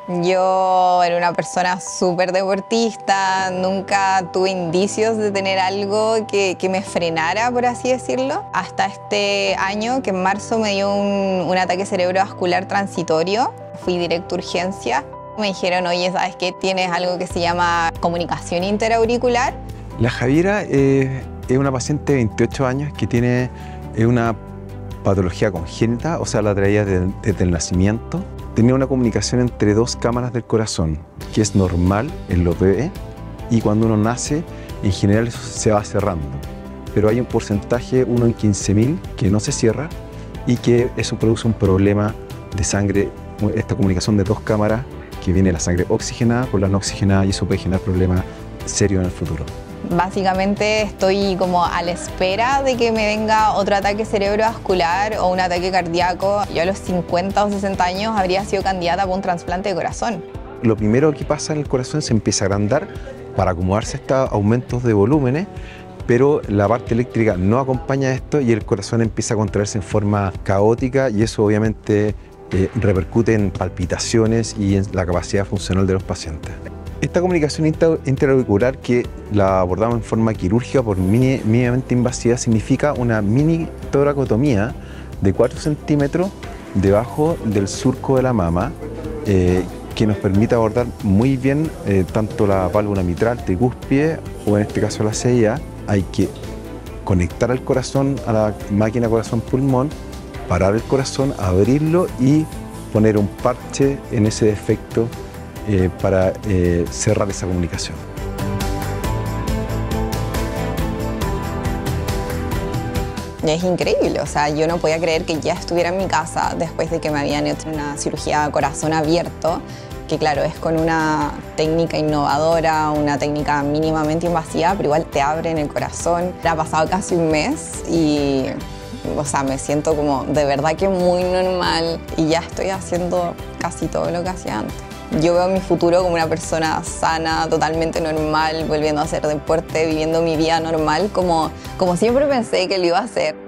Yo era una persona súper deportista, nunca tuve indicios de tener algo que me frenara, por así decirlo, hasta este año que en marzo me dio un ataque cerebrovascular transitorio. Fui directo a urgencia. Me dijeron, oye, ¿sabes qué? Tienes algo que se llama comunicación interauricular. La Javiera es una paciente de 28 años que tiene una patología congénita, o sea, la traía desde el nacimiento. Tenía una comunicación entre dos cámaras del corazón, que es normal en los bebés, y cuando uno nace, en general eso se va cerrando. Pero hay un porcentaje, 1 en 15.000, que no se cierra y que eso produce un problema de sangre, esta comunicación de dos cámaras, que viene la sangre oxigenada con la no oxigenada, y eso puede generar problemas serios en el futuro. Básicamente estoy como a la espera de que me venga otro ataque cerebrovascular o un ataque cardíaco. Yo a los 50 o 60 años habría sido candidata para un trasplante de corazón. Lo primero que pasa en el corazón, se empieza a agrandar para acomodarse a estos aumentos de volúmenes, pero la parte eléctrica no acompaña esto y el corazón empieza a contraerse en forma caótica, y eso obviamente repercute en palpitaciones y en la capacidad funcional de los pacientes. Esta comunicación interauricular, que la abordamos en forma quirúrgica por mínimamente invasiva, significa una mini toracotomía de 4 centímetros debajo del surco de la mama, que nos permite abordar muy bien tanto la válvula mitral, tricúspide, o en este caso la CIA. Hay que conectar al corazón, a la máquina corazón-pulmón, parar el corazón, abrirlo y poner un parche en ese defecto para cerrar esa comunicación. Es increíble, o sea, yo no podía creer que ya estuviera en mi casa después de que me habían hecho una cirugía de corazón abierto, que claro, es con una técnica innovadora, una técnica mínimamente invasiva, pero igual te abren el corazón. Ha pasado casi un mes y, o sea, me siento como de verdad que muy normal y ya estoy haciendo casi todo lo que hacía antes. Yo veo mi futuro como una persona sana, totalmente normal, volviendo a hacer deporte, viviendo mi vida normal como siempre pensé que lo iba a hacer.